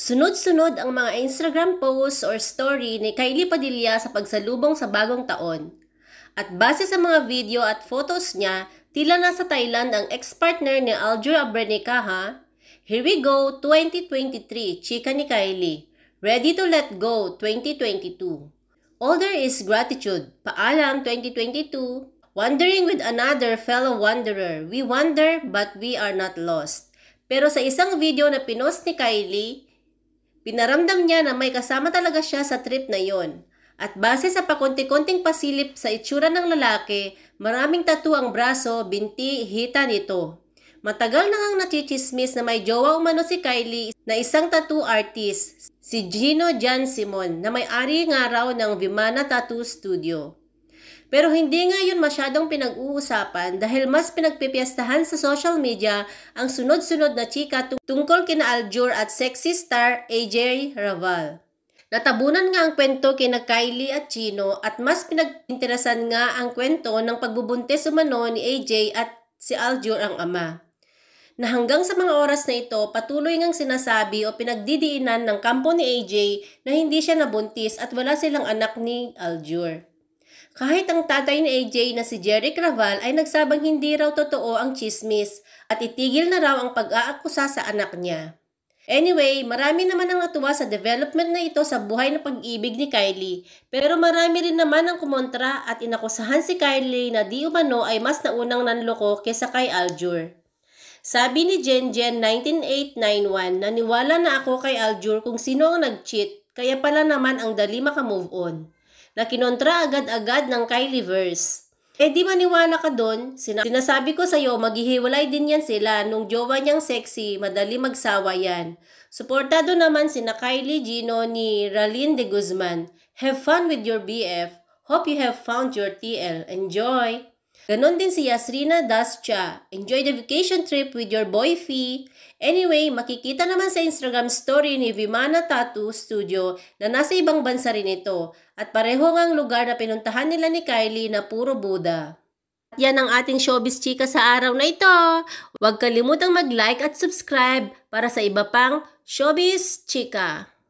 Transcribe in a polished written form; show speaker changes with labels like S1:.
S1: Sunod-sunod ang mga Instagram posts or story ni Kylie Padilla sa pagsalubong sa bagong taon. At base sa mga video at photos niya, tila nasa Thailand ang ex-partner ni Aljur Abrenecaha. Here we go, 2023, chika ni Kylie. Ready to let go, 2022. All there is gratitude. Paalam, 2022. Wandering with another fellow wanderer. We wander, but we are not lost. Pero sa isang video na pinost ni Kylie, pinaramdam niya na may kasama talaga siya sa trip na yon. At base sa pakunti-kunting pasilip sa itsura ng lalaki, maraming tattoo ang braso, binti, hita nito. Matagal na ngang nachichismis na may jowa umano si Kylie na isang tattoo artist, si Gino Jan Simon, na may-ari nga raw ng Vimana Tattoo Studio. Pero hindi nga yun masyadong pinag-uusapan dahil mas pinagpipiyastahan sa social media ang sunod-sunod na chika tungkol kina Aljur at sexy star AJ Raval. Natabunan nga ang kwento kina Kylie at Chino at mas pinag-interesan nga ang kwento ng pagbubuntis umano ni AJ at si Aljur ang ama. Na hanggang sa mga oras na ito, patuloy ngang sinasabi o pinagdidiinan ng kampo ni AJ na hindi siya nabuntis at wala silang anak ni Aljur. Kahit ang tatay ni AJ na si Jeric Raval ay nagsabang hindi raw totoo ang chismis at itigil na raw ang pag-aakusa sa anak niya. Anyway, marami naman ang natuwa sa development na ito sa buhay na pag-ibig ni Kylie, pero marami rin naman ang kumontra at inakusahan si Kylie na di umano ay mas naunang nanloko kesa kay Aljur. Sabi ni Jenjen 19891, naniwala na ako kay Aljur kung sino ang nag-cheat, kaya pala naman ang dali maka-move on. Na kinontra agad-agad ng Kylieverse. Di maniwala ka doon, sinasabi ko sa'yo maghihiwalay din yan sila nung jowa niyang sexy, madali magsawa yan. Suportado naman sina Kylie Gino ni Ralyn de Guzman. Have fun with your BF. Hope you have found your TL. Enjoy! Ganon din si Yasrina Dascha. Enjoy the vacation trip with your boy Fee. Anyway, makikita naman sa Instagram story ni Vimana Tattoo Studio na nasa ibang bansa rin ito. At pareho ngang lugar na pinuntahan nila ni Kylie na puro Buddha. At yan ang ating showbiz chika sa araw na ito. Huwag kalimutang mag-like at subscribe para sa iba pang showbiz chika.